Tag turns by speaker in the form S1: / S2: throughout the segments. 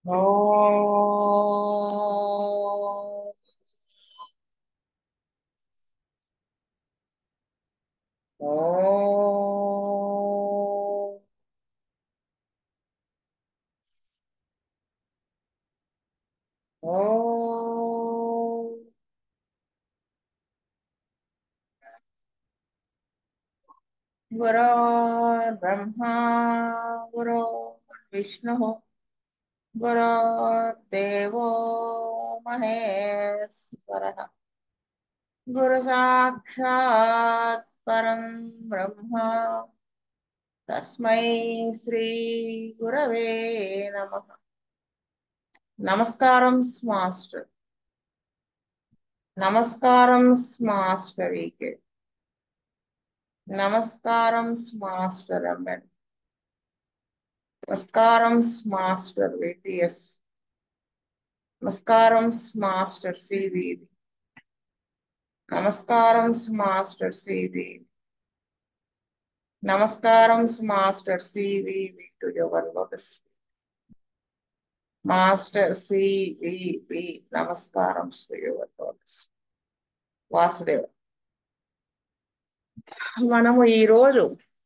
S1: ఓం ఓం ఓం గురుర్బ్రహ్మా గురుర్విష్ణుః గురుర్దేవో మహేశ్వరः గురు సాక్షాత్ పరం బ్రహ్మ తస్మై శ్రీ గురవే నమః. నమస్కారం మాస్టర్. నమస్కారం మాస్టర్ ఈకే. నమస్కారం మాస్టర్ ఎంఎన్. నమస్కారం మాస్టర్ విటిఎస్. నమస్కారం మాస్టర్ సివి. నమస్కారం మాస్టర్ సివి. నమస్కారం master CV to your lotus. Master CV నమస్కారం టు యువర్ లోటస్. వాసుదేవ్, మనము ఈరోజు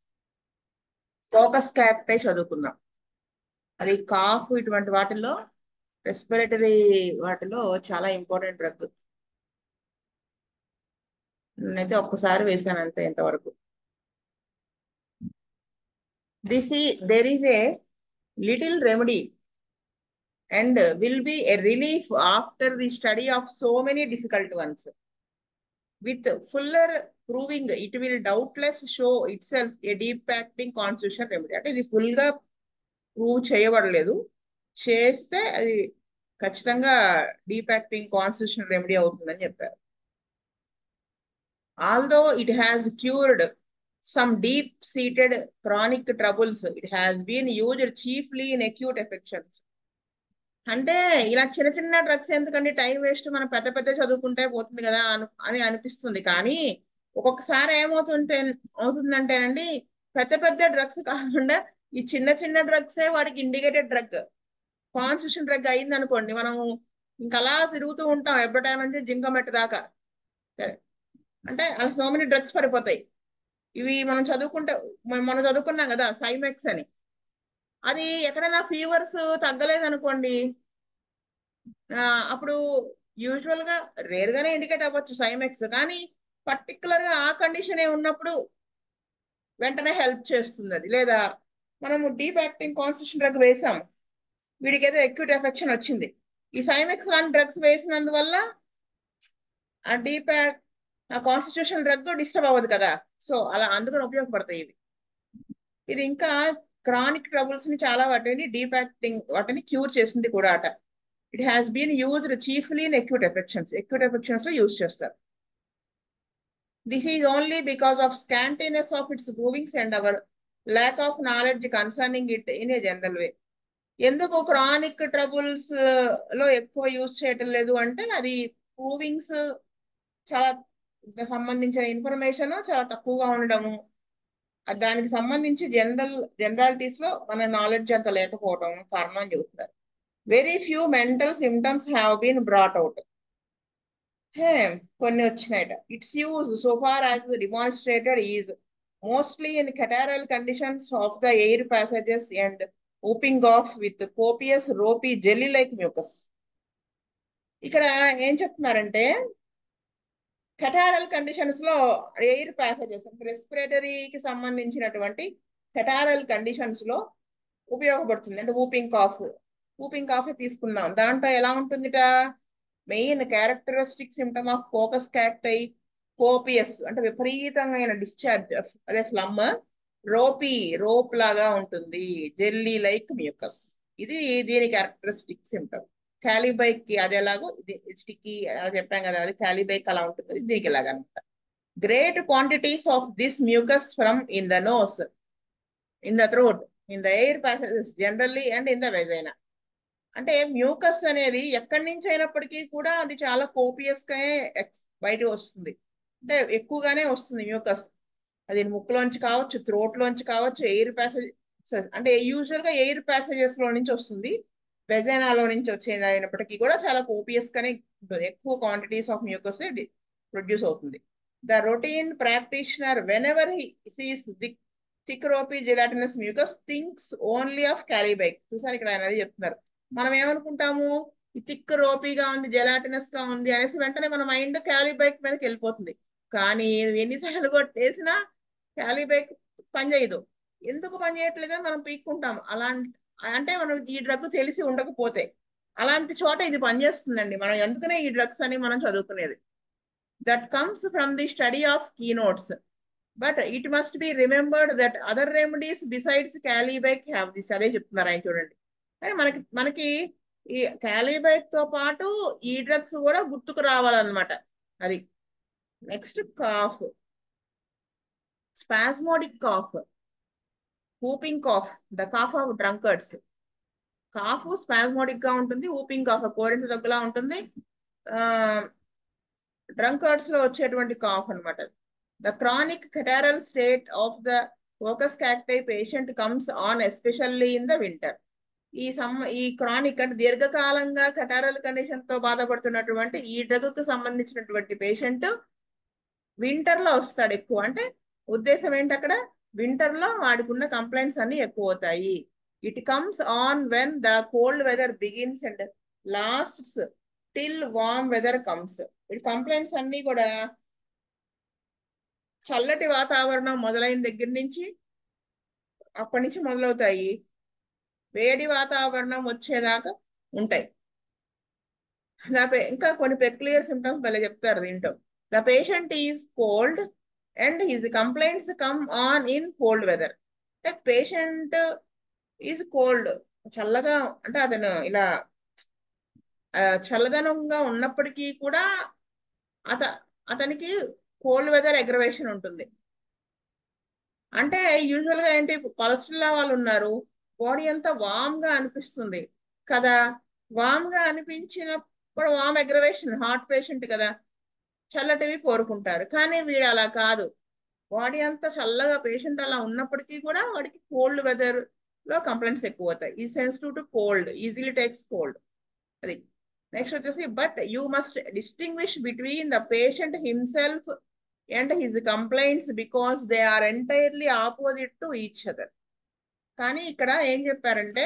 S1: ఫోకస్ క్యారెక్టే చదువుకున్నాం. అది కాఫ్ ఇటువంటి వాటిల్లో, రెస్పిరేటరీ వాటిలో చాలా ఇంపార్టెంట్ డ్రగ్. నేనైతే ఒక్కసారి వేసాను అంతే ఇంతవరకు. There is a little remedy and will be a relief after the study of so many difficult ones. With fuller proving, it will doubtless show itself a deep acting constitutional remedy. అంటే ఇది full గా prove చేయబడలేదు, చేస్తే అది ఖచ్చితంగా deep acting constitutional remedy అవుతుందని చెప్పారు. Although it has cured some deep-seated chronic troubles, it has been used chiefly in acute affections. అంటే ఇలా చిన్న చిన్న డ్రగ్స్ ఎందుకండి, టైం వేస్ట్, మనం పెద్ద పెద్ద చదువుకుంటే పోతుంది కదా అని అనిపిస్తుంది. కానీ ఒక్కొక్కసారి అవుతుందంటేనండి, పెద్ద పెద్ద డ్రగ్స్ కాకుండా ఈ చిన్న చిన్న డ్రగ్సే వాడికి ఇండికేటెడ్ డ్రగ్, కాన్స్టిట్యూషన్ డ్రగ్ అయింది అనుకోండి, మనం ఇంకలా తిరుగుతూ ఉంటాం ఎబ్బటైం నుంచి జింకమెట్ట దాకా. సరే, అంటే అలా సో మెనీ డ్రగ్స్ పడిపోతాయి. ఇవి మనం చదువుకుంటే, మనం చదువుకున్నాం కదా సైమెక్స్ అని, అది ఎక్కడైనా ఫీవర్స్ తగ్గలేదు అనుకోండి, అప్పుడు యూజువల్ గా రేర్ గానే ఇండికేట్ అవ్వచ్చు సైమెక్స్, కానీ పర్టికులర్ గా ఆ కండిషన్ ఉన్నప్పుడు వెంటనే హెల్ప్ చేస్తుంది అది. లేదా మనము డీప్ యాక్టింగ్ కాన్స్టిట్యూషన్ డ్రగ్ వేసాము, వీడికి ఏదో అక్యూట్ ఎఫెక్షన్ వచ్చింది, ఈ సైమెక్స్ లాంటి డ్రగ్స్ వేసినందువల్ల ఆ డీప్ ఆ కాన్స్టిట్యూషన్ డ్రగ్ డిస్టర్బ్ అవ్వదు కదా. సో అలా అందుకని ఉపయోగపడతాయి ఇవి. ఇది ఇంకా క్రానిక్ ట్రబుల్స్ ని చాలా వాటిని డీప్ యాక్టింగ్ వాటిని క్యూర్ చేసింది కూడా అట. It has been used chiefly in acute affections లో యూజ్ చేస్తారు. This is only because of scantiness of its provings and our lack of knowledge concerning it in a general way. ఎందుకు chronic troubles లో ఎక్కువ use చేయటం లేదు అంటే, అది provings చాలా సంబంధించిన ఇన్ఫర్మేషన్ చాలా తక్కువగా ఉండడము, దానికి సంబంధించి జనరాలిటీస్ లో మన నాలెడ్జ్ అంత లేకపోవడం కారణం అని చెబుతున్నారు. Very few mental symptoms have been brought out. కొన్ని వచ్చినాయట. Its use so far as demonstrated is mostly in catarrhal conditions of the air passages and opening of with copious ropy jelly like mucus. ఇక్కడ ఏం చెప్తున్నారంటే, catarrhal conditions లో air passages, రెస్పిరేటరీకి సంబంధించినటువంటి catarrhal conditions లో ఉపయోగపడుతుంది. అంటే ఊపింగ్ కాఫ్ తీసుకున్నాం, దాంట్లో ఎలా ఉంటుందిట, main characteristic symptom of coccus cacti copious అంటే విపరీతమైన డిశ్చార్జ్, అదే ఫ్లమ్, రోప్ లాగా ఉంటుంది, జెల్లీ లైక్ మ్యూకస్. ఇది దీని క్యారెక్టరిస్టిక్ సిమ్టమ్. క్యాలిబైక్ కి అది ఎలాగో, ఇది స్టిక్కీ చెప్పాం కదా, అది క్యాలిబైక్ అలా ఉంటుంది, దీనికి ఇలాగ అనమాట. Great quantities of this mucus from in the nose, in the throat, in the air passages generally and in the vagina. అంటే మ్యూకస్ అనేది ఎక్కడి నుంచి అయినప్పటికీ కూడా అది చాలా కోపియస్ గా బయటకు వస్తుంది, అంటే ఎక్కువగానే వస్తుంది మ్యూకస్. అది ముక్కులోంచి కావచ్చు, థ్రోట్ లోంచి కావచ్చు, ఎయిర్ ప్యాసేజ్, అంటే యూజువల్ గా ఎయిర్ ప్యాసేజెస్ లో నుంచి వస్తుంది. వెజైనాలో నుంచి వచ్చేది అయినప్పటికీ కూడా చాలా కోపియస్ గానే ఉంటుంది. ఎక్కువ క్వాంటిటీస్ ఆఫ్ మ్యూకస్ ప్రొడ్యూస్ అవుతుంది. The routine practitioner whenever he sees the thick ropy gelatinous mucus thinks only of kali bic. చూసారు ఇక్కడ ఆయన అది చెప్తున్నారు. మనం ఏమనుకుంటాము, ఈ థిక్ రోపీగా ఉంది, జెలాటినస్ గా ఉంది అనేసి వెంటనే మన మైండ్ క్యాలీబైక్ మీదకి వెళ్ళిపోతుంది. కానీ ఎన్నిసార్లు కొట్టేసినా క్యాలీబైక్ పనిచేయదు. ఎందుకు పనిచేయట్లేదని మనం పీక్కుంటాం. అలాంటి అంటే మనం ఈ డ్రగ్ తెలిసి ఉండకపోతే అలాంటి చోట ఇది పనిచేస్తుందండి. మనం ఎందుకనే ఈ డ్రగ్స్ అని మనం చదువుకునేది. That comes from the study of keynotes but it must be remembered that other remedies besides kali bic have this. అదే చెప్తున్నారు ఆయన చూడండి. కానీ మనకి మనకి ఈ క్యాలీబైక్ తో పాటు ఈ డ్రగ్స్ కూడా గుర్తుకు రావాలన్నమాట. అది next cough, spasmodic cough, whooping cough, the cough of drunkards. Cough spasmodic గా ఉంటుంది, ఊపింగ్ కాఫ్ కోరింత దగ్గులా ఉంటుంది. డ్రంకర్డ్స్ లో వచ్చేటువంటి కాఫ్ అనమాట. The chronic catarrhal state of the coccus cacti patient comes on especially in the winter. ఈ chronic అంటే దీర్ఘకాలంగా catarrhal condition తో బాధపడుతున్నటువంటి ఈ డ్రగ్ కు సంబంధించినటువంటి పేషెంట్ వింటర్ లో వస్తాడు ఎక్కువ. అంటే ఉద్దేశం ఏంటి, అక్కడ వింటర్ లో వాడుకున్న కంప్లైంట్స్ అన్ని ఎక్కువ అవుతాయి. It comes on when the cold weather begins and lasts till warm weather comes. ఈ కంప్లైంట్స్ అన్ని కూడా చల్లటి వాతావరణం మొదలైన దగ్గర నుంచి అప్పటి నుంచి మొదలవుతాయి, వేడి వాతావరణం వచ్చేదాకా ఉంటాయి. ఇంకా కొన్ని పెక్యులియర్ సిమ్టమ్స్ భలే చెప్తారు దీంట్లో. The patient is cold and his complaints come on in cold weather. అంటే పేషెంట్ ఈజ్ కోల్డ్, చల్లగా అంటే అతను ఇలా చల్లదనంగా ఉన్నప్పటికీ కూడా అత అతనికి కోల్డ్ వెదర్ అగ్రవేషన్ ఉంటుంది. అంటే యూజువల్ గా ఏంటి, కొలెస్ట్రాల్ వాళ్ళు ఉన్నారు, బాడీ అంతా వామ్ గా అనిపిస్తుంది కదా. వామ్ గా అనిపించినప్పుడు వామ్ అగ్రవేషన్, హార్ట్ పేషెంట్ కదా, చల్లటివి కోరుకుంటారు. కానీ వీడు అలా కాదు, బాడీ అంతా చల్లగా పేషెంట్ అలా ఉన్నప్పటికీ కూడా వాడికి కోల్డ్ వెదర్ లో కంప్లైంట్స్ ఎక్కువ అవుతాయి. ఈ sensitive to cold, easily takes cold. అది నెక్స్ట్ వచ్చేసి, but you must distinguish between the patient himself and his complaints because they are entirely opposite to each other. కానీ ఇక్కడ ఏం చెప్పారంటే,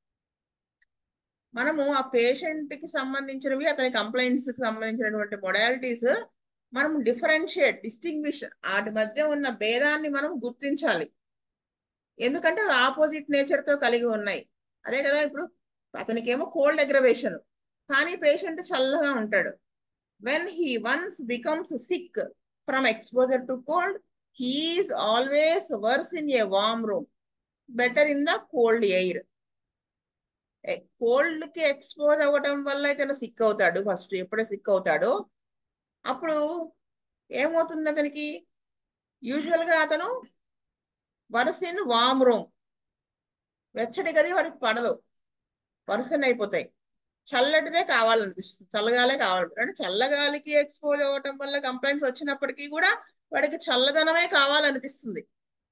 S1: మనము ఆ పేషెంట్ కి సంబంధించినవి, అతని కంప్లైంట్స్ కి సంబంధించినటువంటి మొడాలిటీస్ మనం డిస్టింగ్విష్ వాటి మధ్య ఉన్న భేదాన్ని మనం గుర్తించాలి. ఎందుకంటే అవి ఆపోజిట్ నేచర్ తో కలిగి ఉన్నాయి. అదే కదా, ఇప్పుడు అతనికేమో కోల్డ్ అగ్రవేషన్, కానీ పేషెంట్ చల్లగా ఉంటాడు. When he once becomes sick from exposure to cold, he is always worse in a warm room, better in the cold air. Cold కి ఎక్స్పోజ్ అవ్వడం వల్ల అయితే సిక్ అవుతాడు. ఫస్ట్ ఎప్పుడే సిక్ అవుతాడో అప్పుడు ఏమవుతుంది అతనికి, యూజువల్ గా అతను వర్స్ ఇన్ వార్మ్ రూమ్, వెచ్చటి గది వాడికి పడదు, వర్సన్ అయిపోతాయి. చల్లటిదే కావాలనిపిస్తుంది, చల్లగాలే కావాలనిపిస్తుంది. అంటే చల్లగాలికి ఎక్స్పోజ్ అవ్వటం వల్ల కంప్లైంట్స్ వచ్చినప్పటికీ కూడా వాడికి చల్లదనమే కావాలనిపిస్తుంది.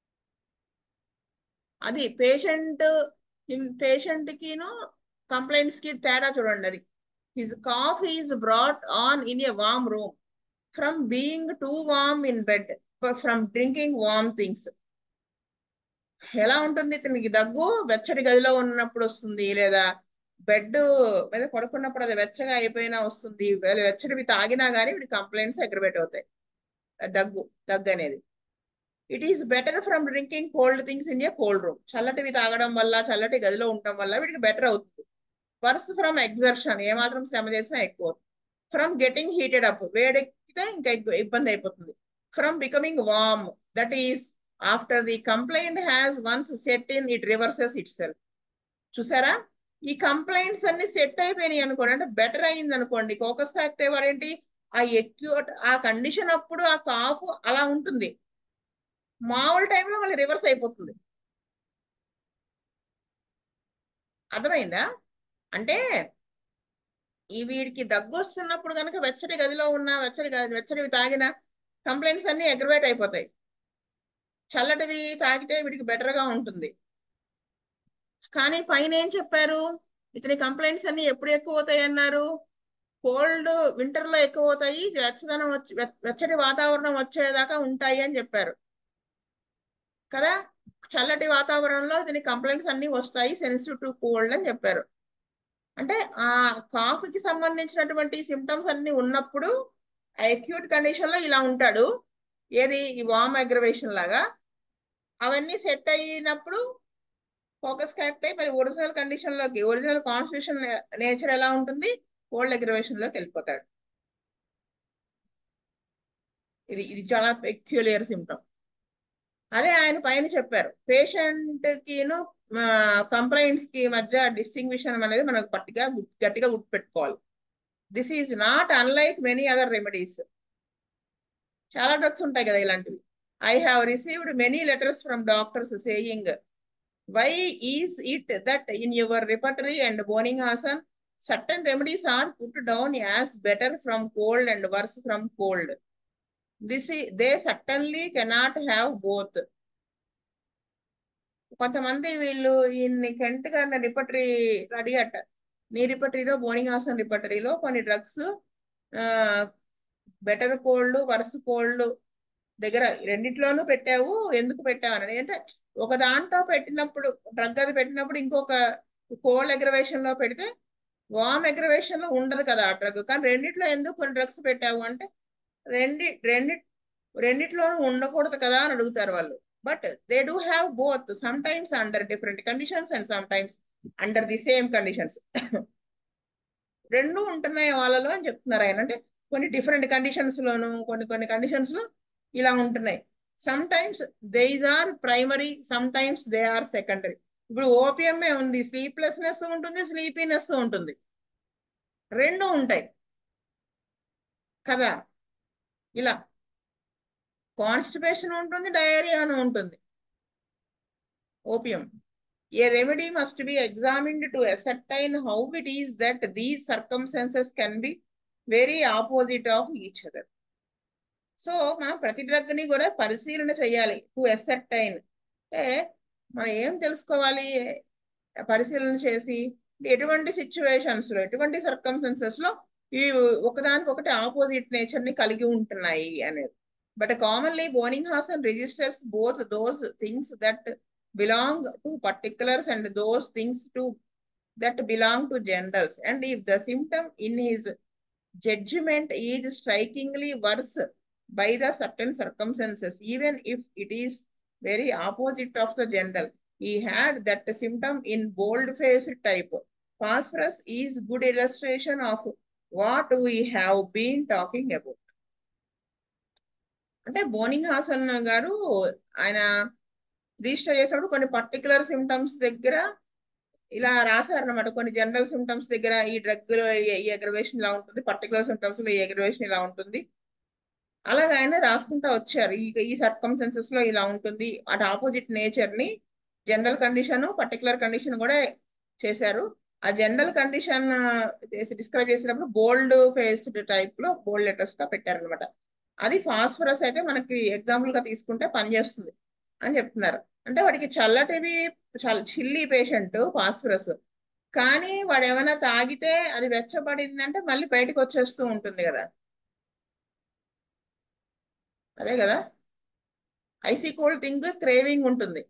S1: అది పేషెంట్ కిను కంప్లైంట్స్ కి తేడా చూడండి. అది his cough is brought on in a warm room from being too warm in bed, from drinking warm things. ఎలా ఉంటుంది ఇతనికి దగ్గు, వెచ్చటి గదిలో ఉన్నప్పుడు వస్తుంది, లేదా బెడ్ మీద పడుకున్నప్పుడు అది వెచ్చగా అయిపోయినా వస్తుంది. వెచ్చటివి తాగినా కానీ వీడి కంప్లైంట్స్ అగ్రవేట్ అవుతాయి. దగ్గు దగ్గు అనేది. It is better from drinking cold things in a cold room. చల్లటివి తాగడం వల్ల, చల్లటి గదిలో ఉండటం వల్ల వీడికి బెటర్ అవుతుంది. వర్స్ ఫ్రమ్ ఎగ్జర్షన్, ఏమాత్రం శ్రమ చేసినా ఎక్కువ. ఫ్రమ్ గెటింగ్ హీటెడ్ అప్, వేడెక్కితే ఇంకా ఇబ్బంది అయిపోతుంది. From becoming warm, that is after the complaint has once set in, it reverses itself. చూసారా, ఈ కంప్లైంట్స్ అన్ని సెట్ అయిపోయినాయి అనుకోండి, అంటే బెటర్ అయింది అనుకోండి, కోకస్ యాక్టివ్ ఏంటి, ఆ ఎక్యూట్ ఆ కండిషన్ అప్పుడు ఆ కాఫ్ అలా ఉంటుంది, మామూలు టైంలో మళ్ళీ రివర్స్ అయిపోతుంది. అర్థమైందా? అంటే ఈ వీడికి దగ్గు వస్తున్నప్పుడు కనుక వెచ్చటి గదిలో ఉన్న వెచ్చటివి తాగిన కంప్లైంట్స్ అన్ని అగ్రవేట్ అయిపోతాయి. చల్లటివి తాగితే వీడికి బెటర్ గా ఉంటుంది. కానీ పైన ఏం చెప్పారు, ఇతని కంప్లైంట్స్ అన్ని ఎప్పుడు ఎక్కువ అవుతాయి అన్నారు? కోల్డ్ వింటర్ లో ఎక్కువ అవుతాయి, వెచ్చదనం వచ్చి వెచ్చటి వాతావరణం వచ్చేదాకా ఉంటాయి అని చెప్పారు కదా. చల్లటి వాతావరణంలో దీని కంప్లైంట్స్ అన్ని వస్తాయి, సెన్సిటివ్ టు కోల్డ్ అని చెప్పారు. అంటే ఆ కాఫ్కి సంబంధించినటువంటి సిమ్టమ్స్ అన్ని ఉన్నప్పుడు అక్యూట్ కండిషన్ లో ఇలా ఉంటాడు. ఏది ఈ వామ్ అగ్రవేషన్ లాగా అవన్నీ సెట్ అయినప్పుడు ఫోకస్ కరెక్ట్ అయ్యి మరి ఒరిజినల్ కండిషన్ లోకి, ఒరిజినల్ కాన్స్టిట్యూషన్ నేచర్ ఎలా ఉంటుంది, కోల్డ్ అగ్రవేషన్ లోకి వెళ్ళిపోతాడు. ఇది ఇది చాలా పెక్యులియర్ సిమ్టమ్. అదే ఆయన పైన చెప్పారు, పేషెంట్ కిను కంప్లైంట్స్ కి మధ్య డిస్టింగ్విషన్ అనేది మనకు గట్టిగా గుర్తుపెట్టుకోవాలి. This is not unlike many other remedies. చాలా డ్రగ్స్ ఉంటాయి కదా ఇలాంటివి. I have received many letters from doctors saying why is it that in your repertory and Boenninghausen certain remedies are put down as better from cold and worse from cold. They certainly cannot have both. కొంతమంది వీళ్ళు ఈయన్ని Kent గారిన repertory అడిగట, నీ రిపర్టరీలో Boenninghausen రిపర్టరీలో కొన్ని drugs better cold worse cold దగ్గర రెండిట్లోనూ పెట్టావు, ఎందుకు పెట్టావు అని. అంటే ఒక దాంట్లో పెట్టినప్పుడు డ్రగ్ అది పెట్టినప్పుడు ఇంకొక కోల్డ్ అగ్రవేషన్ లో పెడితే వామ్ అగ్రవేషన్ లో ఉండదు కదా ఆ డ్రగ్, కానీ రెండిట్లో ఎందుకు కొన్ని డ్రగ్స్ పెట్టావు అంటే రెండిట్లోనూ ఉండకూడదు కదా అని అడుగుతారు వాళ్ళు. But they do have both, sometimes under different conditions and sometimes under the same conditions. రెండు ఉంటున్నాయి వాళ్ళలో అని చెప్తున్నారు ఆయన. అంటే కొన్ని డిఫరెంట్ కండిషన్స్ లోను, కొన్ని కండిషన్స్ లో ఇలా ఉంటున్నాయి. Sometimes these are primary, sometimes they are secondary. ఇప్పుడు ఓపిఎంఏ ఉంది, స్లీప్లెస్నెస్ ఉంటుంది, స్లీపీనెస్ ఉంటుంది, రెండు ఉంటాయి కదా. ఇలా కాన్స్టిపేషన్ ఉంటుంది, డయేరియాను ఉంటుంది. Opium. A remedy must be examined to ascertain how it is that these circumstances can be very opposite of each other. So మనం ప్రతి డ్రగ్ ని కూడా పరిశీలన చేయాలి, టు అసర్టైన్. అంటే మనం ఏం తెలుసుకోవాలి పరిశీలన చేసి, ఎటువంటి సిచ్యువేషన్స్ లో, ఎటువంటి సర్కమ్స్టెన్సెస్ లో ఈ ఒకదానికొకటి ఆపోజిట్ నేచర్ ని కలిగి ఉంటున్నాయి అనేది. But commonly Boenninghausen registers both those things that belong to particulars and those things that belong to generals. And if the symptom in his judgment is strikingly worse by the certain circumstances, even if it is very opposite of the general, he had that symptom in bold-faced type. Phosphorus is good illustration of what we have been talking about. అంటే బోనింగ్హాసన్ గారు ఆయన register చేసినప్పుడు కొన్ని particular symptoms దగ్గర ఇలా రాశారనమాట. కొన్ని general symptoms దగ్గర ఈ డ్రగ్ లో ఈ అగ్రవేషన్ ఇలా ఉంటుంది, పర్టికులర్ సిమ్టమ్స్ లో ఈ అగ్రవేషన్ ఇలా ఉంటుంది, అలాగ ఆయన రాసుకుంటా వచ్చారు. ఈ సర్కమ్స్టెన్సెస్ లో ఇలా ఉంటుంది, అటు ఆపోజిట్ నేచర్ ని జనరల్ కండిషన్ పర్టికులర్ కండిషన్ కూడా చేశారు. ఆ జనరల్ కండిషన్ డిస్క్రైబ్ చేసినప్పుడు బోల్డ్ ఫేస్డ్ టైప్ లో బోల్డ్ లెటర్స్ గా పెట్టారనమాట. అది ఫాస్ఫరస్ అయితే మనకి ఎగ్జాంపుల్ గా తీసుకుంటే పనిచేస్తుంది అని చెప్తున్నారు. అంటే వాడికి చల్లటివి, చిల్లీ పేషెంట్ ఫాస్ఫరస్, కానీ వాడు ఏమైనా తాగితే అది వెచ్చబడిందంటే మళ్ళీ బయటకు వచ్చేస్తూ ఉంటుంది కదా, అదే కదా. ఐసీ కోల్డ్ థింగ్ క్రేవింగ్ ఉంటుంది,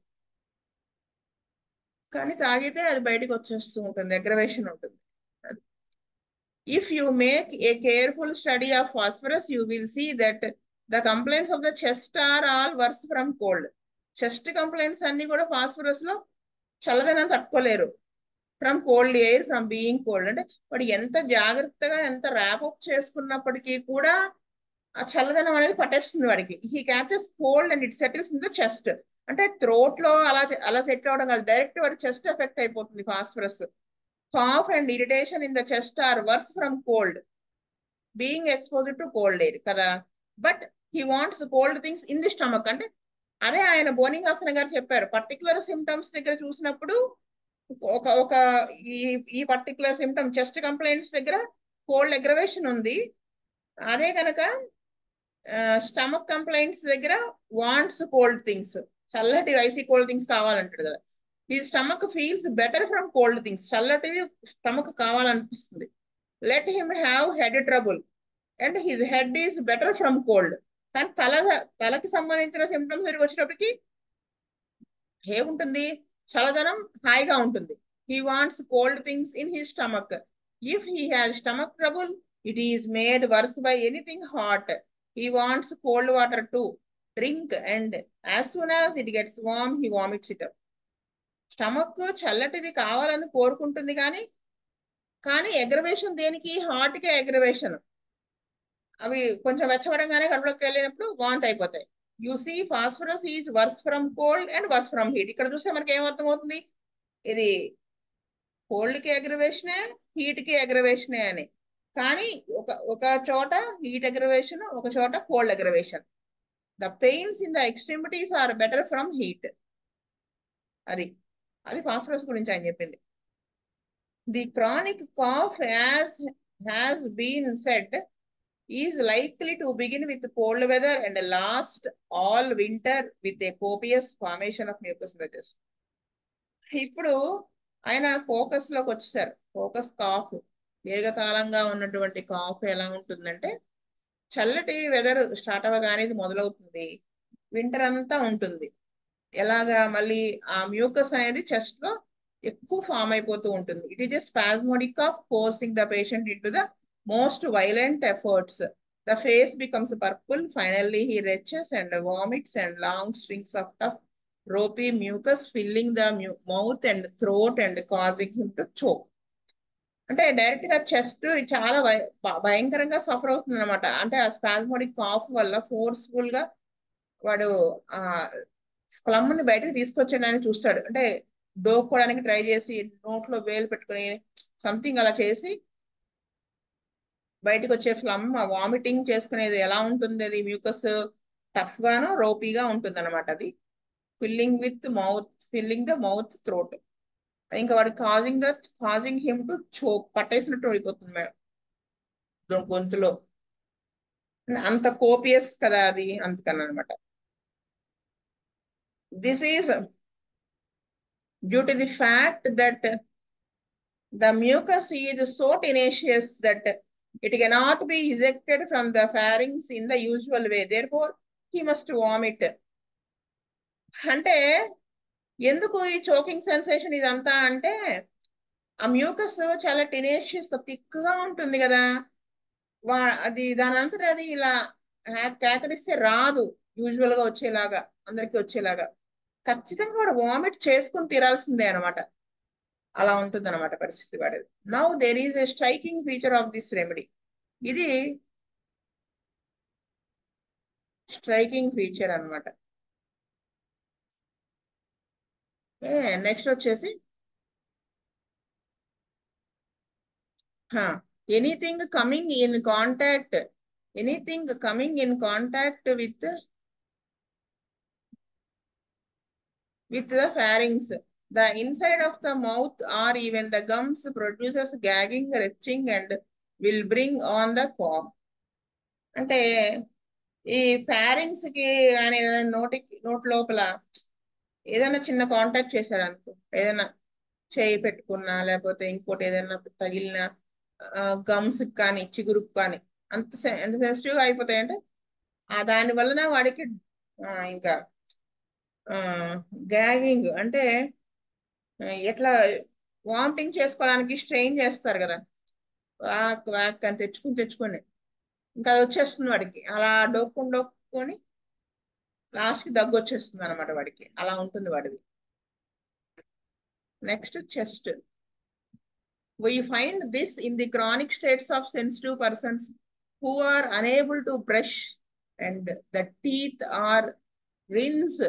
S1: కానీ తాగితే అది బయటకు వచ్చేస్తూ ఉంటుంది, అగ్రవేషన్ ఉంటుంది. If you make a careful study of phosphorus, you will see that the complaints of the chest are all worse from cold. Chest complaints అన్ని కూడా ఫాస్ఫరస్ లో చల్లదనం తట్టుకోలేరు, from cold air, from being cold. అంటే వాడు ఎంత జాగ్రత్తగా ఎంత ర్యాపప్ చేసుకున్నప్పటికీ కూడా ఆ చల్లదనం అనేది పట్టేస్తుంది వాడికి. He captures cold and it settles in the chest. అంటే థ్రోట్ లో అలా సెటిల్ అవడం కాదు, డైరెక్ట్ వాడి చెస్ట్ ఎఫెక్ట్ అయిపోతుంది phosphorus. Cough and irritation in the chest are worse from cold, being exposed to cold air కదా. But he wants cold things in the stomach. అంటే అదే ఆయన బోనింగ్హాసన్ గారు చెప్పారు, పర్టికులర్ సిమ్టమ్స్ దగ్గర చూసినప్పుడు ఒక ఒక ఈ పర్టికులర్ సిమ్టమ్ చెస్ట్ కంప్లైంట్స్ దగ్గర కోల్డ్ అగ్రవేషన్ ఉంది, అదే కనుక స్టమక్ కంప్లైంట్స్ దగ్గర వాంట్స్ కోల్డ్ థింగ్స్, చల్లటి ఐసీ కోల్డ్ థింగ్స్ కావాలంటాడు కదా. His stomach feels better from cold things. చల్లటి స్టమక్ కావాలనిపిస్తుంది. Let him have head trouble and his head is better from cold. కానీ తలకి సంబంధించిన సిమ్టమ్స్ దగ్గరికి వచ్చేటప్పటికి ఏముంటుంది? చల్లదనం హాయిగా ఉంటుంది. He wants cold things in his stomach. If he has stomach trouble it is made worse by anything hot. He wants cold water to drink and as soon as it gets warm he vomits it up. Stomach చల్లటిది కావాలని కోరుకుంటుంది, కానీ కానీ aggravation దేనికి? హాట్కే aggravation. అవి కొంచెం వెచ్చబడంగానే కడుపులోకి వెళ్ళినప్పుడు వాంతి అయిపోతాయి. You see phosphorus is worse from cold and worse from heat. ఇక్కడ చూస్తే మనకి ఏమర్థం అవుతుంది? ఇది కోల్డ్ కి అగ్రవేషనే, హీట్ కి అగ్రవేషనే అని. కానీ ఒక ఒక చోట హీట్ అగ్రవేషన్, ఒక చోట cold aggravation. The pains in the extremities are better from heat. అది అది ఫాస్ఫరస్ గురించి ఆయన చెప్పింది. The chronic cough has been said is likely to begin with cold weather and last all winter with a copious formation of mucus medullus. ఇప్పుడు ఆయన focus లోకి వచ్చేసారు. Focus cough, దీర్ఘకాలంగా ఉన్నటువంటి కాఫ్ ఎలా ఉంటుందంటే, చల్లటి వెదర్ స్టార్ట్ అవ్వగానే ఇది మొదలవుతుంది, వింటర్ అంతా ఉంటుంది. ఎలాగా? మళ్ళీ ఆ మ్యూకస్ అనేది చెస్ట్ లో ఎక్కువ ఫామ్ అయిపోతూ ఉంటుంది. It is a spasmodic of forcing the patient into the most violent efforts. The face becomes purple. Finally he retches and vomits and long strings of tough ropy mucus filling the mouth and throat and causing him to choke. అంటే direct గా chest చాలా భయంకరంగా suffer అవుతుంది అనమాట. అంటే ఆ spasmodic cough వల్ల forceful గా వాడు ఆ స్లమ్ ని బయటకు తీసుకొచ్చేయడానికి చూస్తాడు. అంటే డోక్కోవడానికి ట్రై చేసి నోట్లో వేలు పెట్టుకుని సంథింగ్ అలా చేసి బయటకు వచ్చే ఫ్లమ్, వామిటింగ్ చేసుకునేది ఎలా ఉంటుంది? అది మ్యూకస్ టఫ్ గాను రోపీగా ఉంటుంది అనమాట. అది ఫిల్లింగ్ ద మౌత్ థ్రోట్. ఇంకా వాడు కాజింగ్ హిమ్ టు చోక్, పట్టేసినట్టు అయిపోతుంది మేడం గొంతులో. అంత కోపియస్ కదా అది, అందుకని అనమాట. This is due to the fact that the mucus is so tenacious that it cannot be ejected from the pharynx in the usual way. Therefore, he must vomit. అంటే ఎందుకు ఈ చోకింగ్ సెన్సేషన్ ఇదంతా అంటే, ఆ మ్యూకస్ చాలా tenacious థిక్గా ఉంటుంది కదా, అది దానంతట అది ఇలా కేకరిస్తే రాదు యూజువల్ గా వచ్చేలాగా, అందరికి వచ్చేలాగా. ఖచ్చితంగా వాడు వామిట్ చేసుకుని తీరాల్సిందే అనమాట. అలా ఉంటుంది అనమాట పరిస్థితి వాడేది. Now there is a striking feature of this remedy. ఇది స్ట్రైకింగ్ ఫీచర్ అనమాట. నెక్స్ట్ వచ్చేసి anything coming in contact with the pharynx, the inside of the mouth or even the gums produces gagging, retching and will bring on the cough. అంటే ఈ pharynx కి కానీ నోటి లోపల ఏదైనా చిన్న కాంటాక్ట్ చేశారు అనుకో, ఏదైనా చేయి పెట్టుకున్నా లేకపోతే ఇంకోటి ఏదైనా తగిలిన, గమ్స్ కానీ చిగురుకు కానీ ఎంత సెన్సిటివ్గా అయిపోతాయి అంటే దాని వలన వాడికి ఇంకా గ్యాగింగ్ అంటే ఎట్లా వామిటింగ్ చేసుకోవడానికి స్ట్రెయిన్ చేస్తారు కదా, వాక్ అని తెచ్చుకొని ఇంకా అది వచ్చేస్తుంది వాడికి. అలా డోక్కొని లాస్ట్కి దగ్గు వచ్చేస్తుంది అనమాట వాడికి. అలా ఉంటుంది వాడిది. Next chest. We find this in the chronic states of sensitive persons who are unable to brush and the teeth are rinse.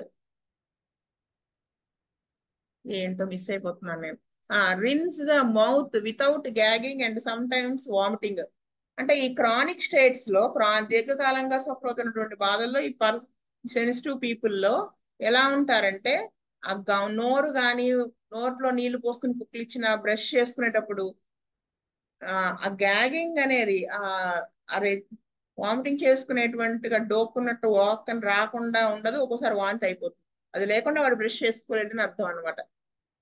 S1: ఏంటో మిస్ అయిపోతున్నాను నేను. Rinse the mouth without gagging and sometimes vomiting. అంటే ఈ chronic states లో, దీర్ఘకాలంగా suffer అవుతున్నటువంటి బాధల్లో ఈ సెన్సిటివ్ పీపుల్లో ఎలా ఉంటారంటే, నోరు కానీ నోట్లో నీళ్లు పోసుకుని పుక్కిలిచ్చిన బ్రష్ చేసుకునేటప్పుడు ఆ గ్యాగింగ్ అనేది అరే వామిటింగ్ చేసుకునేటువంటిగా డోక్కున్నట్టు వాక్ అని రాకుండా ఉండదు. ఒక్కోసారి వాంతి అయిపోతుంది. అది లేకుండా వాడు బ్రష్ చేసుకోలేదని అర్థం అనమాట.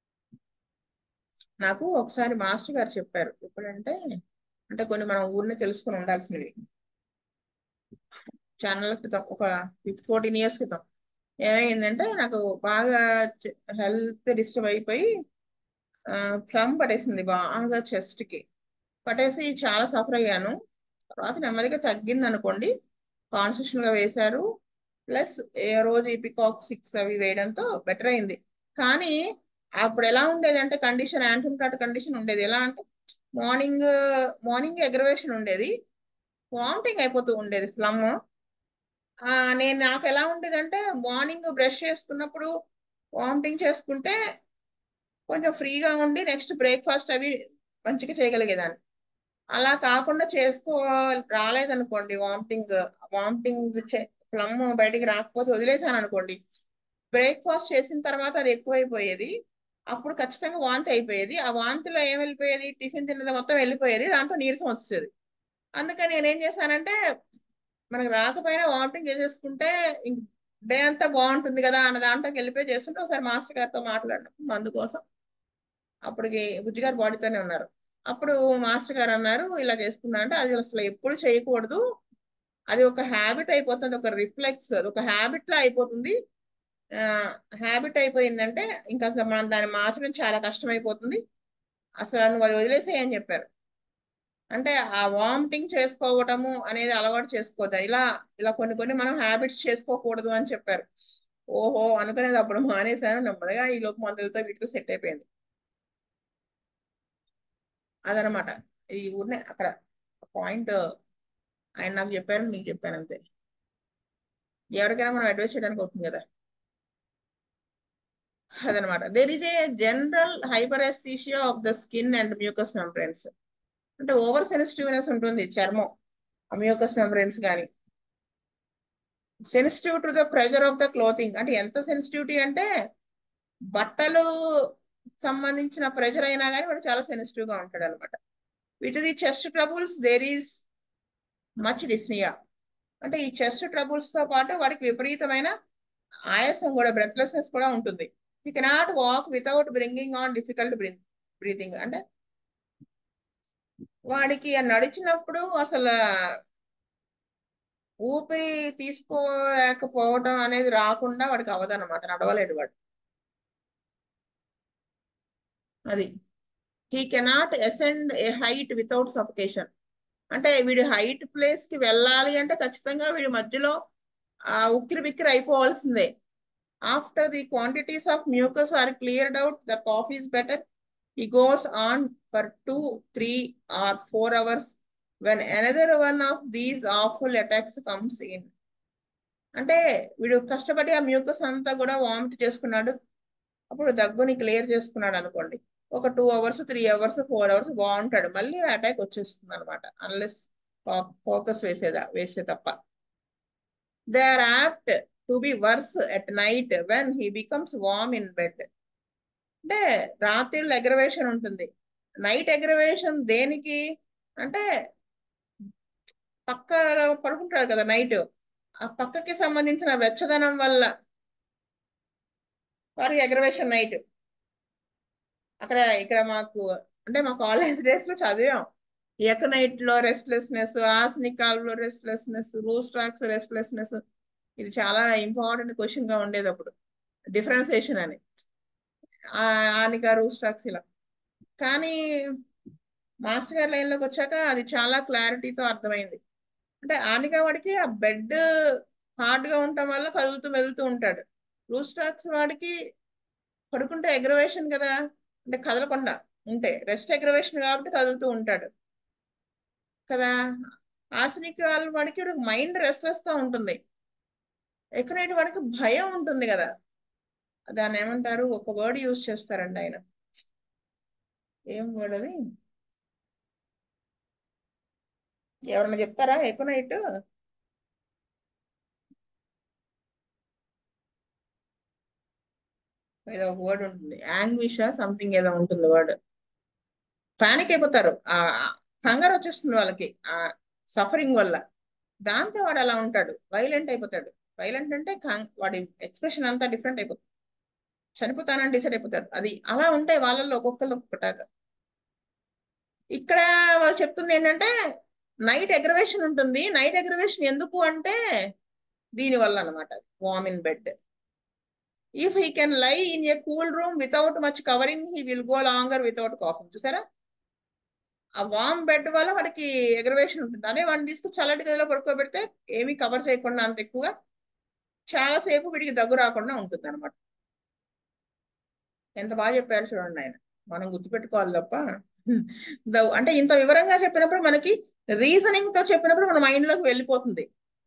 S1: నాకు ఒకసారి మాస్టర్ గారు చెప్పారు, ఎప్పుడంటే అంటే కొన్ని మనం ఊరిని తెలుసుకుని ఉండాల్సినవి, ఛానల్ క్రితం ఒక 14 ఇయర్స్ క్రితం ఏమైందంటే నాకు బాగా హెల్త్ డిస్టర్బ్ అయిపోయి ఫ్లమ్ పట్టేసింది బాగా చెస్ట్ కి. పట్టేసి చాలా సఫర్ అయ్యాను. తర్వాత నెమ్మదిగా తగ్గింది అనుకోండి. కాన్స్టిట్యూషన్ గా వేశారు, ప్లస్ ఏ రోజు ఈ పికాక్ 6 అవి వేయడంతో బెటర్ అయింది. కానీ అప్పుడు ఎలా ఉండేది అంటే కండిషన్ యాంటీమ్టాట్ కండిషన్ ఉండేది. ఎలా అంటే మార్నింగ్ మార్నింగ్ ఎగ్రవేషన్ ఉండేది, వామిటింగ్ అయిపోతూ ఉండేది ఫ్లమ్. నాకు ఎలా ఉండేదంటే మార్నింగ్ బ్రష్ చేసుకున్నప్పుడు వామిటింగ్ చేసుకుంటే కొంచెం ఫ్రీగా ఉండి నెక్స్ట్ బ్రేక్ఫాస్ట్ అవి మంచిగా చేయగలిగేదాన్ని. అలా కాకుండా రాలేదనుకోండి, వామిటింగ్ ఫ్లమ్ బయటికి రాకపోతే వదిలేసాను అనుకోండి, బ్రేక్ఫాస్ట్ చేసిన తర్వాత అది ఎక్కువైపోయేది. అప్పుడు ఖచ్చితంగా వాంతి అయిపోయేది. ఆ వాంతిలో ఏం వెళ్ళిపోయేది, టిఫిన్ తిన్నది మొత్తం వెళ్ళిపోయేది, దాంతో నీరసం వచ్చేది. అందుకని నేనేం చేశానంటే మనకు రాకపోయినా వామిటింగ్ చేసేసుకుంటే డే అంతా బాగుంటుంది కదా అన్న దాంట్లోకి వెళ్ళిపోయి చేస్తుంటే ఒకసారి మాస్టర్ గారితో మాట్లాడినప్పుడు మందు కోసం, అప్పటికి బుజ్జి గారు బాడీతోనే ఉన్నారు. అప్పుడు మాస్టర్ గారు అన్నారు ఇలా చేసుకున్నా అంటే అది అసలు ఎప్పుడు చేయకూడదు, అది ఒక హ్యాబిట్ అయిపోతుంది, ఒక రిఫ్లెక్స్, అది ఒక హ్యాబిట్ లా అయిపోతుంది. హ్యాబిట్ అయిపోయిందంటే ఇంకా అసలు మనం దాన్ని మార్చడం చాలా కష్టం అయిపోతుంది, అసలు నువ్వు అది వదిలేసేయని చెప్పారు. అంటే ఆ వామిటింగ్ చేసుకోవటము అనేది అలవాటు చేసుకోవద్దు, ఇలా ఇలా కొన్ని కొన్ని మనం హ్యాబిట్స్ చేసుకోకూడదు అని చెప్పారు. ఓహో అనుకునేది అప్పుడు మానేశాను. నెమ్మదిగా ఈ లోపు మందులతో వీటితో సెట్ అయిపోయింది. అదనమాట. ఈ ఊరినే అక్కడ పాయింట్ ఆయన నాకు చెప్పారు, మీకు చెప్పాను అంతే. ఎవరికైనా మనం అడ్వైస్ చేయడానికి అవుతుంది కదా. అదనమాట. There is a general hyperaesthesia of the skin and mucous membranes. అంటే ఓవర్ సెన్సిటివ్నెస్ ఉంటుంది చర్మం, మ్యూకస్ మెంబ్రెన్స్ కానీ. Sensitive to the pressure of the clothing, అంటే ఎంత సెన్సిటివిటీ అంటే బట్టలు సంబంధించిన ప్రెజర్ అయినా కానీ వాడు చాలా సెన్సిటివ్ గా ఉంటాడు అనమాట. With the chest troubles there is much dyspnoea. అంటే ఈ చెస్ట్ ట్రబుల్స్ తో పాటు వాడికి విపరీతమైన ఆయాసం కూడా, బ్రెత్లెస్నెస్ కూడా ఉంటుంది. You cannot walk without bringing on difficult breathing. అంటే వాడికి నడిచినప్పుడు అసలు ఊపిరి తీసుకోలేకపోవడం అనేది రాకుండా వాడికి అవదన్నమాట, నడవలేడు వాడు. అది he cannot ascend a height without suffocation. అంటే వీడు హైట్ ప్లేస్ కి వెళ్ళాలి అంటే ఖచ్చితంగా వీడి మధ్యలో ఉక్కిరి బిక్కిరి అయిపోవాల్సిందే. After the quantities of mucus are cleared out, the cough is better. He goes on for 2, 3 or 4 hours when another one of these awful attacks comes in. అంటే వీడు కష్టపడి ఆ మ్యూకస్ అంతా కూడా వామిట్ చేసుకున్నాడు, అప్పుడు దగ్గుని క్లియర్ చేసుకున్నాడు అనుకోండి, ఒక 2 hours, 3 hours, 4 hours బాగుంటాడు, మళ్ళీ అటాక్ వచ్చేస్తుంది అనమాట. అన్లెస్ ఫోకస్ వేసే తప్ప. They are apt to be worse at night when he becomes warm in bed. అంటే రాత్రిళ్ళు అగ్రవేషన్ ఉంటుంది, నైట్ అగ్రవేషన్ దేనికి అంటే పక్క పడుకుంటాడు కదా నైట్, ఆ పక్కకి సంబంధించిన వెచ్చదనం వల్ల వారికి అగ్రవేషన్ నైట్. ఇక్కడ మాకు అంటే మా కాలేజ్ డేస్ లో చదివాం, ఎకనైట్ లో రెస్ట్లెస్నెస్, ఆస్నికాల్లో రెస్ట్లెస్నెస్, రూస్ట్రాక్స్ రెస్ట్లెస్నెస్. ఇది చాలా ఇంపార్టెంట్ క్వశ్చన్ గా ఉండేది అప్పుడు, డిఫరెన్సియేషన్ అని, ఆనికా రూస్ట్రాక్స్ ఇలా. కానీ మాస్టర్ గారి లైన్ లోకి వచ్చాక అది చాలా క్లారిటీతో అర్థమైంది. అంటే ఆనికా వాడికి ఆ బెడ్ హార్డ్ గా ఉండటం వల్ల కదులుతూ మెదులుతూ ఉంటాడు. రూస్టాక్స్ వాడికి పడుకుంటే అగ్రవేషన్ కదా, అంటే కదలకుండా ఉంటే రెస్ట్ అగ్రవేషన్ కాబట్టి కదులుతూ ఉంటాడు కదా. ఆర్సనిక్ వాడికి మైండ్ రెస్ట్లెస్ గా ఉంటుంది, ఎక్కడైతే వాడికి భయం ఉంటుంది కదా. దాన్ని ఏమంటారు, ఒక వర్డ్ యూజ్ చేస్తారండి ఆయన, ఏం వర్డ్ అది, ఎవరన్నా చెప్తారా? ఎకోనైట్ ఏదో ఒక వర్డ్ ఉంటుంది, యాంగ్విషా సంథింగ్ ఏదో ఉంటుంది వర్డ్. పానిక్ అయిపోతారు, కంగారు వచ్చేస్తుంది వాళ్ళకి ఆ సఫరింగ్ వల్ల, దాంతో వాడు అలా ఉంటాడు, వైలెంట్ అయిపోతాడు. వైలెంట్ అంటే వాడి ఎక్స్ప్రెషన్ అంతా డిఫరెంట్ అయిపోతుంది. చనిపోతానని డిసైడ్ అయిపోతాడు. అది అలా ఉంటాయి వాళ్ళల్లో ఒక్కొక్కళ్ళు ఒక్కొక్కటాగా. ఇక్కడ వాళ్ళు చెప్తుంది ఏంటంటే నైట్ ఎగ్రవేషన్ ఉంటుంది. నైట్ ఎగ్రవేషన్ ఎందుకు అంటే దీని వల్ల అనమాట, warm in bed. If he can lie in a cool room without much covering he will go longer without coughing. చూసారా, ఆ వామ్ బెడ్ వల్ల వాడికి ఎగ్రవేషన్ ఉంటుంది. అదే వాడిని తీసుకు చల్లటి గదిలో పడుకోబెడితే ఏమీ కవర్ చేయకుండా అంత ఎక్కువగా చాలాసేపు వీడికి దగ్గు రాకుండా ఉంటుంది అనమాట. ఎంత బాగా చెప్పారు చూడండి ఆయన. మనం గుర్తుపెట్టుకోవాలి తప్ప అంటే ఇంత వివరంగా చెప్పినప్పుడు మనకి రీజనింగ్ తో చెప్పినప్పుడు మన మైండ్ లోకి వెళ్ళిపోతుంది.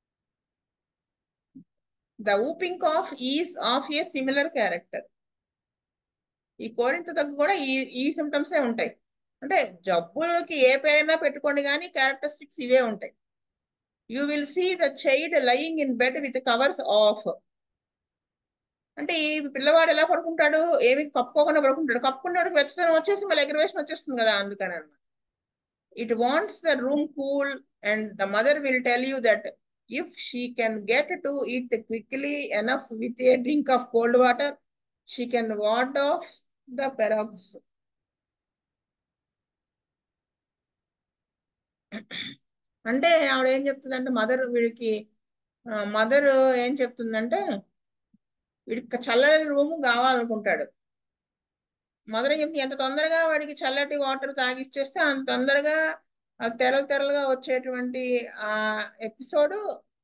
S1: The whooping cough is of a similar character. ఈ కోరింత దగ్గు కూడా ఈ సిమ్టమ్సే ఉంటాయి. అంటే జబ్బులకి ఏ పేరైనా పెట్టుకోండి కానీ క్యారెక్టరిస్టిక్స్ ఇవే ఉంటాయి. You will see the child lying in bed with covers off. అంటే ఈ పిల్లవాడు ఎలా పడుకుంటాడు, ఏమి కప్పుకోకుండా పడుకుంటాడు. కప్పుకున్నాడు వెచ్చదనం వచ్చేసి మళ్ళీ ఎగ్రవేషన్ వచ్చేస్తుంది కదా, అందుకని అనమాట. It wants the room cool and the mother will tell you that if she can get to it quickly enough with a drink of cold water she can ward off the paroxysm. అంటే ఆవిడ ఏం చెప్తుందంటే mother ఏం చెప్తుందంటే వీడికి చల్లటి room కావాలనుకుంటాడు. Mother చెప్తే ఎంత తొందరగా వాడికి చల్లటి వాటర్ తాగిచ్చేస్తే అంత తొందరగా తెరలు తెరలుగా వచ్చేటువంటి ఆ ఎపిసోడ్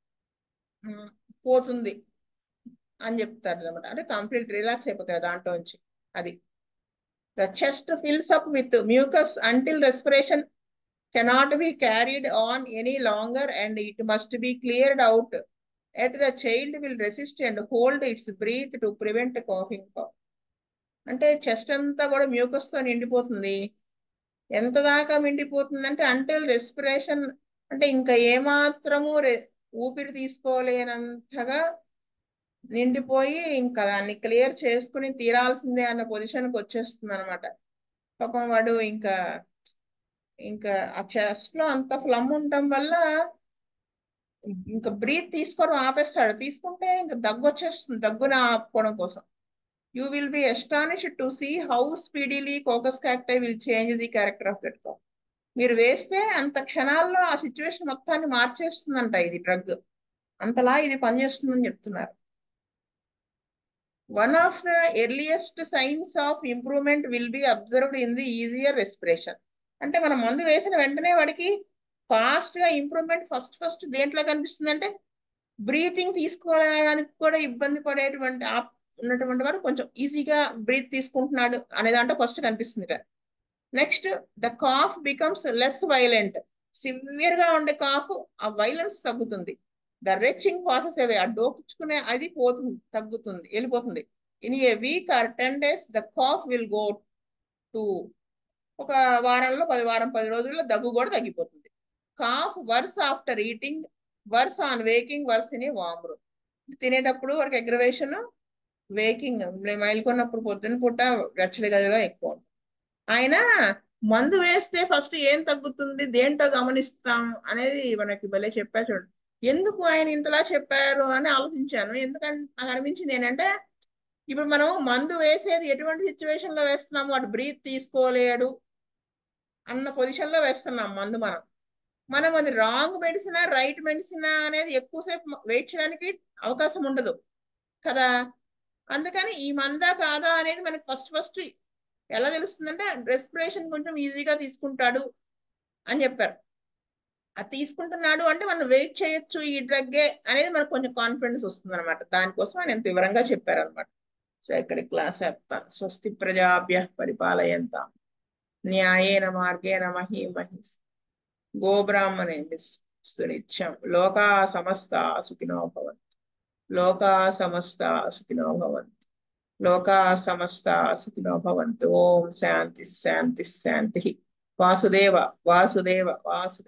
S1: పోతుంది అని చెప్తారు అనమాట. అంటే కంప్లీట్ రిలాక్స్ అయిపోతాయి దాంట్లో నుంచి. అది the chest fills up with mucus until respiration cannot be carried on any longer and it must be cleared out. Yet the child will resist and hold its breath to prevent coughing. అంటే chest అంతా కూడా mucus తో నిండిపోతుంది. ఎంత దాకా నిండిపోతుందంటే until respiration, అంటే ఇంకా ఏమాత్రము ఊపిరి తీసుకోలేనంతగా నిండిపోయి ఇంకా దాన్ని క్లియర్ చేసుకుని తీరాల్సిందే అన్న పొజిషన్కి వచ్చేస్తుంది అనమాట. పాపం వాడు ఇంకా ఇంకా ఆ చెస్ట్ లో అంత ఫ్లమ్ ఉండటం వల్ల ఇంకా బ్రీత్ తీసుకోవడం ఆపేస్తాడు. తీసుకుంటే ఇంకా దగ్గు వచ్చేస్తుంది, దగ్గున ఆపుకోవడం కోసం. You will be astonished to see how speedily coccus cacti will change the character of that cough. మీరు వేస్తే అంత క్షణాల్లో ఆ సిచ్యువేషన్ మొత్తాన్ని మార్చేస్తుందంట ఇది డ్రగ్. అంతలా ఇది పనిచేస్తుందని చెప్తున్నారు. One of the earliest signs of improvement will be observed in the easier respiration. అంటే మనం మందు వేసిన వెంటనే వాడికి ఫాస్ట్ గా ఇంప్రూవ్మెంట్ ఫస్ట్ దేంట్లో కనిపిస్తుంది అంటే బ్రీతింగ్ తీసుకోవడానికి కూడా ఇబ్బంది పడేటువంటి ఉన్నటువంటి వాడు కొంచెం ఈజీగా బ్రీత్ తీసుకుంటున్నాడు అనే దాంట్లో ఫస్ట్ కనిపిస్తుంది. Next the cough becomes less violent. Severe గా ఉండే కాఫ్ ఆ వైలెన్స్ తగ్గుతుంది. The retching passes away. ఆ డోకించుకునే అది పోతుంది, తగ్గుతుంది, వెళ్ళిపోతుంది. In a week or 10 days the cough will go too. ఒక వారంలో 10 రోజుల్లో దగ్గు కూడా తగ్గిపోతుంది. Cough worse after eating, worse on waking, worse in a warm room. తినేటప్పుడు వారికి అగ్రవేషన్, వేకింగ్ మైలుకున్నప్పుడు పొద్దున్న పూట వెచ్చడి గదిలో ఎక్కువ ఉంటుంది. ఆయన మందు వేస్తే ఫస్ట్ ఏం తగ్గుతుంది, దేంటో గమనిస్తాం అనేది మనకి భలే చెప్పారు చూడండి. ఎందుకు ఆయన ఇంతలా చెప్పారు అని ఆలోచించాను. ఎందుకంటే నాకు అనిపించింది ఏంటంటే ఇప్పుడు మనం మందు వేసేది ఎటువంటి సిచ్యువేషన్ లో వేస్తున్నాము, వాడు బ్రీత్ తీసుకోలేడు అన్న పొజిషన్ లో వేస్తున్నాం మందు. మనం అది రాంగ్ మెడిసినా రైట్ మెడిసినా అనేది ఎక్కువసేపు వెయిట్ చేయడానికి అవకాశం ఉండదు కదా. అందుకని ఈ మందా కాదా అనేది మనకి ఫస్ట్ ఎలా తెలుస్తుందంటే రెస్పిరేషన్ కొంచెం ఈజీగా తీసుకుంటాడు అని చెప్పారు. అది తీసుకుంటున్నాడు అంటే మనం వెయిట్ చేయొచ్చు ఈ డ్రగ్గే అనేది మనకు కొంచెం కాన్ఫిడెన్స్ వస్తుంది అనమాట. దానికోసం ఆయన ఎంత వివరంగా చెప్పారనమాట. సో ఇక్కడ క్లాస్ చెప్తాను. స్వస్తి ప్రజాభ్య పరిపాలయంతాం న్యాయేన మార్గేణ మహీం మహీస్ గోబ్రాహ్మణే సునిత్యం లోకా సమస్త సుఖినో భవంతు. లోకా సమస్త సుఖినో భవంతు. లోకా సమస్త సుఖినో భవంతు. ఓం శాంతి శాంతి శాంతి. వాసుదేవ వాసుదేవ వాసుదేవ.